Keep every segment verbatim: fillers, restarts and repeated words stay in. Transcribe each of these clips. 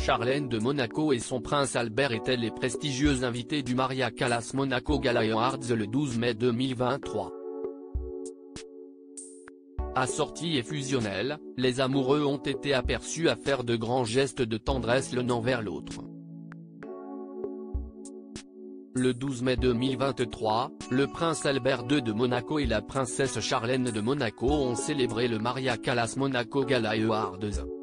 Charlène de Monaco et son prince Albert étaient les prestigieux invités du Maria Callas Monaco Gala Awards le douze mai deux mille vingt-trois. Assortis et fusionnels, les amoureux ont été aperçus à faire de grands gestes de tendresse l'un envers l'autre. Le douze mai deux mille vingt-trois, le prince Albert deux de Monaco et la princesse Charlène de Monaco ont célébré le Maria Callas Monaco Gala Awards.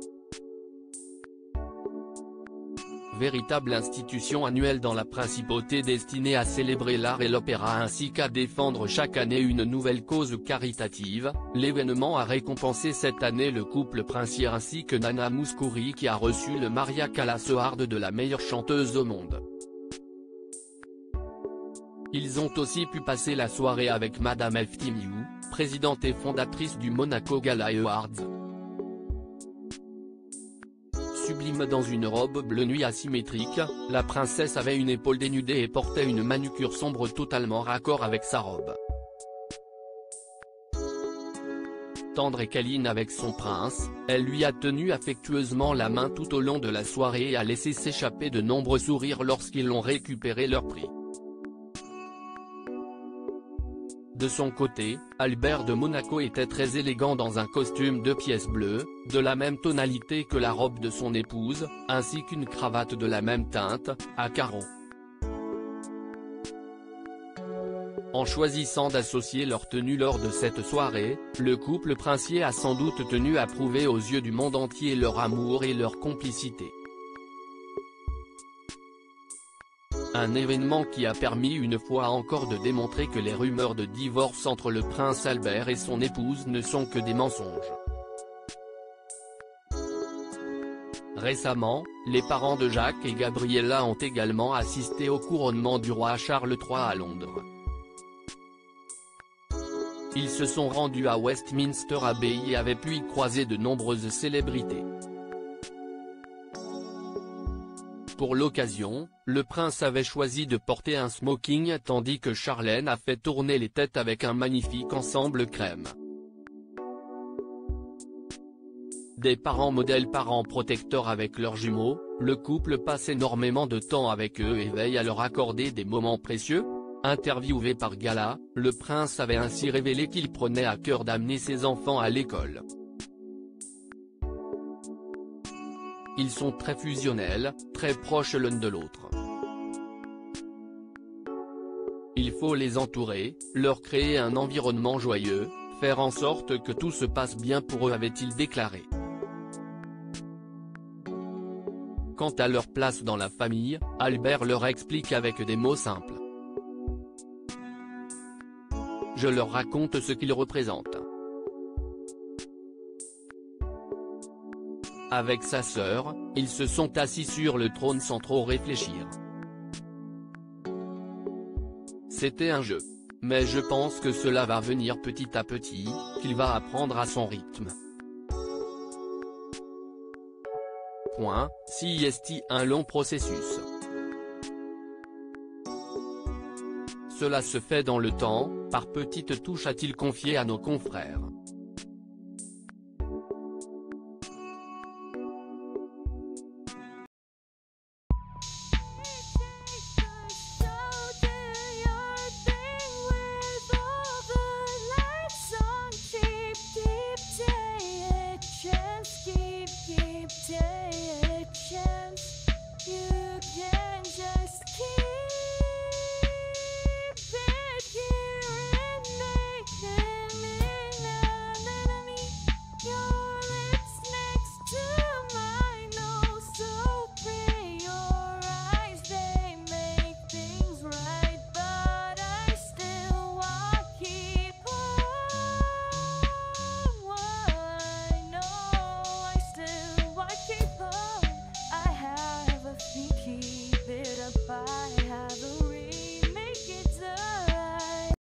Véritable institution annuelle dans la principauté destinée à célébrer l'art et l'opéra ainsi qu'à défendre chaque année une nouvelle cause caritative, l'événement a récompensé cette année le couple princier ainsi que Nana Mouskouri qui a reçu le Maria Callas Award de la meilleure chanteuse au monde. Ils ont aussi pu passer la soirée avec Madame Eftimiou, présidente et fondatrice du Monaco Gala Awards. Sublime dans une robe bleu nuit asymétrique, la princesse avait une épaule dénudée et portait une manucure sombre totalement raccord avec sa robe. Tendre et câline avec son prince, elle lui a tenu affectueusement la main tout au long de la soirée et a laissé s'échapper de nombreux sourires lorsqu'ils ont récupéré leur prix. De son côté, Albert de Monaco était très élégant dans un costume de pièces bleues, de la même tonalité que la robe de son épouse, ainsi qu'une cravate de la même teinte, à carreaux. En choisissant d'associer leur tenue lors de cette soirée, le couple princier a sans doute tenu à prouver aux yeux du monde entier leur amour et leur complicité. Un événement qui a permis une fois encore de démontrer que les rumeurs de divorce entre le prince Albert et son épouse ne sont que des mensonges. Récemment, les parents de Jacques et Gabriella ont également assisté au couronnement du roi Charles trois à Londres. Ils se sont rendus à Westminster Abbey et avaient pu y croiser de nombreuses célébrités. Pour l'occasion, le prince avait choisi de porter un smoking tandis que Charlène a fait tourner les têtes avec un magnifique ensemble crème. Des parents modèles parents protecteurs avec leurs jumeaux, le couple passe énormément de temps avec eux et veille à leur accorder des moments précieux. Interviewé par Gala, le prince avait ainsi révélé qu'il prenait à cœur d'amener ses enfants à l'école. Ils sont très fusionnels, très proches l'un de l'autre. Il faut les entourer, leur créer un environnement joyeux, faire en sorte que tout se passe bien pour eux avait-il déclaré. Quant à leur place dans la famille, Albert leur explique avec des mots simples. Je leur raconte ce qu'ils représentent. Avec sa sœur, ils se sont assis sur le trône sans trop réfléchir. C'était un jeu. Mais je pense que cela va venir petit à petit, qu'il va apprendre à son rythme. Point, si est un long processus. Cela se fait dans le temps, par petites touches a-t-il confié à nos confrères.